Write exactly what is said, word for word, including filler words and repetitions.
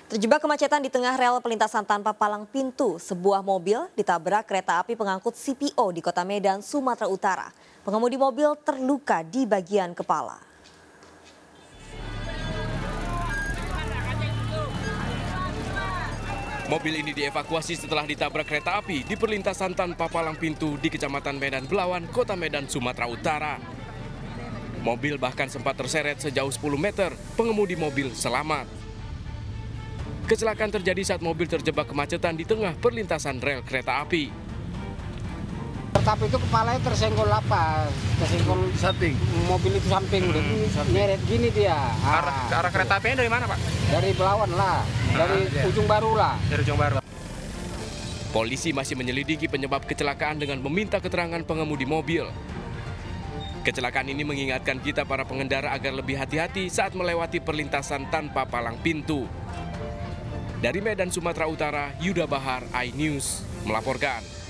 Terjebak kemacetan di tengah rel pelintasan tanpa palang pintu, sebuah mobil ditabrak kereta api pengangkut C P O di Kota Medan, Sumatera Utara. Pengemudi mobil terluka di bagian kepala. Mobil ini dievakuasi setelah ditabrak kereta api di perlintasan tanpa palang pintu di Kecamatan Medan Belawan, Kota Medan, Sumatera Utara. Mobil bahkan sempat terseret sejauh sepuluh meter, pengemudi mobil selamat. Kecelakaan terjadi saat mobil terjebak kemacetan di tengah perlintasan rel kereta api. Kereta api itu kepalanya tersenggol apa? Tersenggol samping. Mobil itu samping, hmm, nyeret gini dia. Arah, arah kereta apinya dari mana, Pak? Dari Belawan lah, dari ah, ujung baru lah. Dari ujung baru. Polisi masih menyelidiki penyebab kecelakaan dengan meminta keterangan pengemudi mobil. Kecelakaan ini mengingatkan kita para pengendara agar lebih hati-hati saat melewati perlintasan tanpa palang pintu. Dari Medan, Sumatera Utara, Yuda Bahar, iNews melaporkan.